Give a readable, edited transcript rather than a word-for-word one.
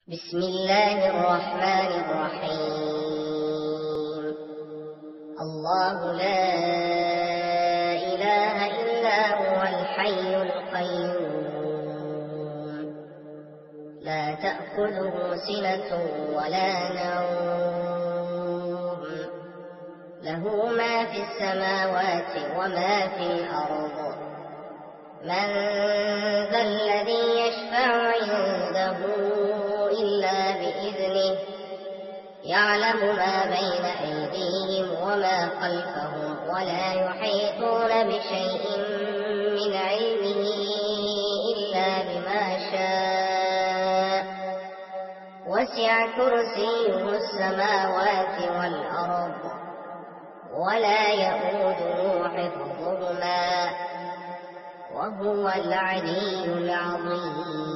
بسم الله الرحمن الرحيم. الله لا إله إلا هو الحي القيوم، لا تأخذه سنة ولا نوم، له ما في السماوات وما في الأرض. من ذا الذي يشفع عنده إلا بإذنه، يعلم ما بين أيديهم وما خلفهم، ولا يحيطون بشيء من علمه إلا بما شاء، وسع كرسيه السماوات والأرض، ولا يئوده حفظهما، وهو العلي العظيم.